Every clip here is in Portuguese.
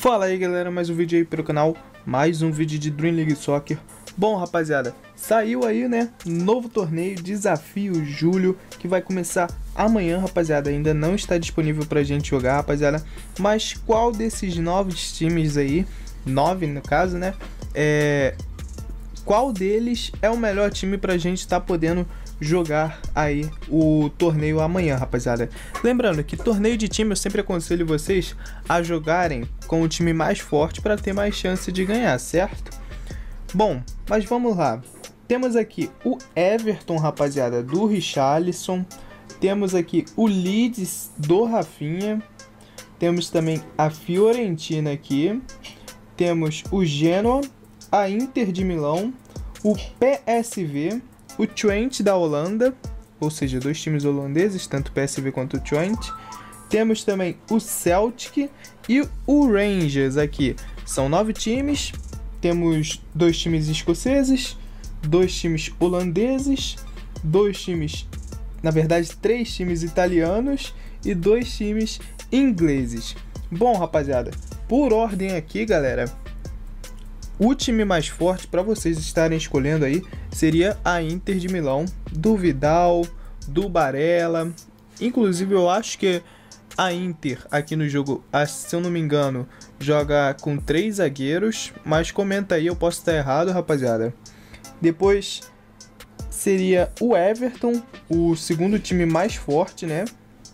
Fala aí galera, mais um vídeo aí pelo canal, mais um vídeo de Dream League Soccer. Bom rapaziada, saiu aí né, novo torneio, Desafio Julho, que vai começar amanhã rapaziada. Ainda não está disponível pra gente jogar rapaziada, mas qual desses novos times aí, 9 no caso né, qual deles é o melhor time pra gente estar podendo jogar aí o torneio amanhã, rapaziada. Lembrando que torneio de time eu sempre aconselho vocês a jogarem com o time mais forte para ter mais chance de ganhar, certo? Bom, mas vamos lá. Temos aqui o Everton, rapaziada, do Richarlison. Temos aqui o Leeds do Rafinha. Temos também a Fiorentina aqui. Temos o Genoa, a Inter de Milão, o PSV, o Twente da Holanda, ou seja, dois times holandeses, tanto o PSV quanto o Twente. Temos também o Celtic e o Rangers aqui. São 9 times, temos 2 times escoceses, 2 times holandeses, 2 times, na verdade 3 times italianos e 2 times ingleses. Bom rapaziada, por ordem aqui galera, o time mais forte para vocês estarem escolhendo aí seria a Inter de Milão, do Vidal, do Barella. Inclusive eu acho que a Inter aqui no jogo, se eu não me engano, joga com 3 zagueiros, mas comenta aí, eu posso estar errado rapaziada. Depois seria o Everton, o segundo time mais forte né.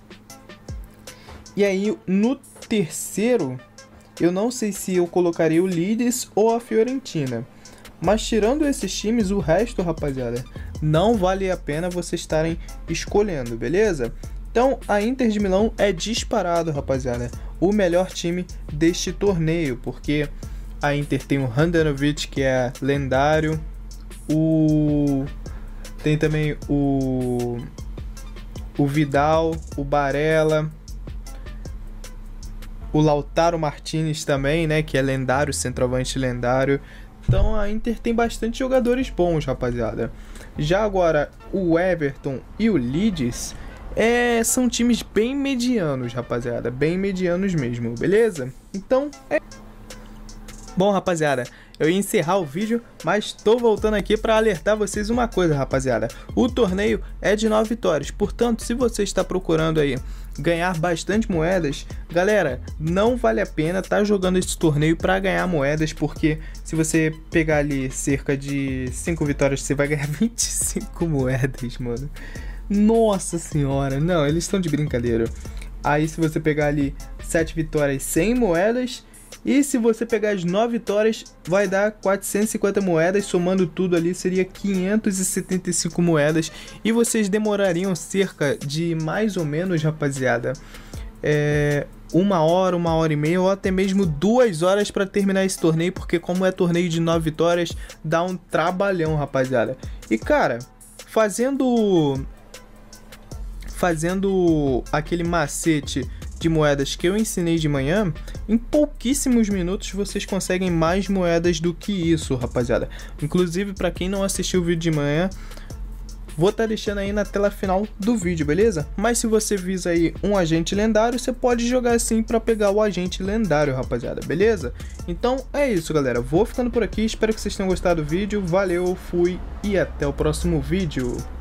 E aí no terceiro, eu não sei se eu colocaria o Leeds ou a Fiorentina. Mas tirando esses times, o resto, rapaziada, não vale a pena vocês estarem escolhendo, beleza? Então, a Inter de Milão é disparado, rapaziada, o melhor time deste torneio. Porque a Inter tem o Handanovic, que é lendário. Tem também o Vidal, o Barella, o Lautaro Martinez também, né, que é lendário, centroavante lendário. Então a Inter tem bastante jogadores bons, rapaziada. Já agora o Everton e o Leeds são times bem medianos, rapaziada, bem medianos mesmo, beleza? Então bom, rapaziada, eu ia encerrar o vídeo, mas tô voltando aqui para alertar vocês uma coisa, rapaziada. O torneio é de 9 vitórias, portanto, se você está procurando aí ganhar bastante moedas, galera, não vale a pena tá jogando esse torneio para ganhar moedas, porque se você pegar ali cerca de 5 vitórias, você vai ganhar 25 moedas, mano. Nossa senhora, não, eles estão de brincadeira. Aí se você pegar ali 7 vitórias, 100 moedas. E se você pegar as 9 vitórias, vai dar 450 moedas, somando tudo ali seria 575 moedas. E vocês demorariam cerca de mais ou menos, rapaziada, 1 hora e meia ou até mesmo 2 horas para terminar esse torneio. Porque como é torneio de 9 vitórias, dá um trabalhão, rapaziada. E cara, fazendo aquele macete de moedas que eu ensinei de manhã, em pouquíssimos minutos vocês conseguem mais moedas do que isso, rapaziada. Inclusive, para quem não assistiu o vídeo de manhã, vou estar deixando aí na tela final do vídeo, beleza? Mas se você visa aí um agente lendário, você pode jogar assim para pegar o agente lendário, rapaziada, beleza? Então é isso, galera. Vou ficando por aqui, espero que vocês tenham gostado do vídeo. Valeu, fui e até o próximo vídeo.